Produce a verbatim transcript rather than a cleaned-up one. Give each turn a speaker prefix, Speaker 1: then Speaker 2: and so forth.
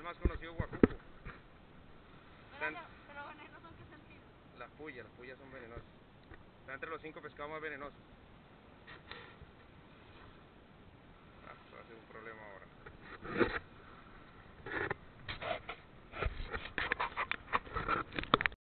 Speaker 1: más conocido guacuco.
Speaker 2: Pero, pero venenosos, ¿en qué sentido?
Speaker 1: Las puyas, las puyas son venenosas. Está entre los cinco pescados más venenosos. Ah, va a ser un problema.